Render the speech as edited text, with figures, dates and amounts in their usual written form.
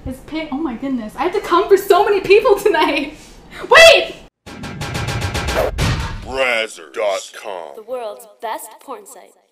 It's pink. Oh my goodness. I have to come for so many people tonight. Wait! Brazzers.com, the world's best porn site.